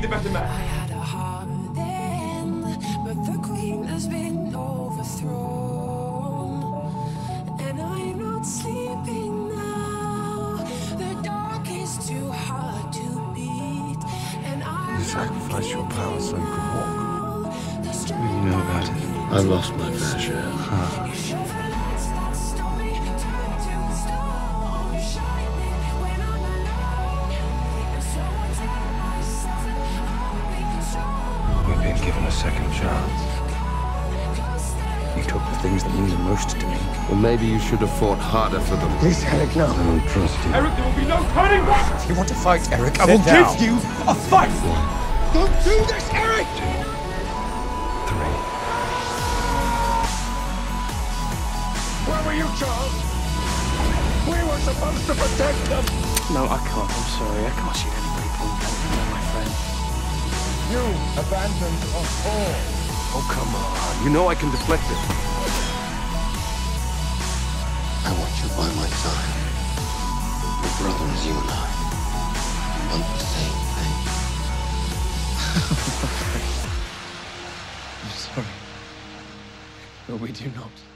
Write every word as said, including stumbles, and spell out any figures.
the better man. I had a heart then, but the queen has been overthrown, and I'm not sleeping now. The dark is too hard to beat, and I sacrifice your power so you could walk. What do you know about it? I lost my fair share. Huh. We've been given a second chance. You took the things that mean the most to me. Well, maybe you should have fought harder for them. Please, Erik, no. I don't trust you. Erik, there will be no turning back! If you want to fight, Erik, I Sit will down. give you a fight! Don't do this, Erik! Three. Where were you, Charles? We were supposed to protect them! No, I can't. I'm sorry. I can't shoot anybody point blank. You're my friend. You abandoned us all. Oh, come on. You know I can deflect it. I want you by my side. We're brothers, you and I. Want the same thing. I'm sorry. But we do not.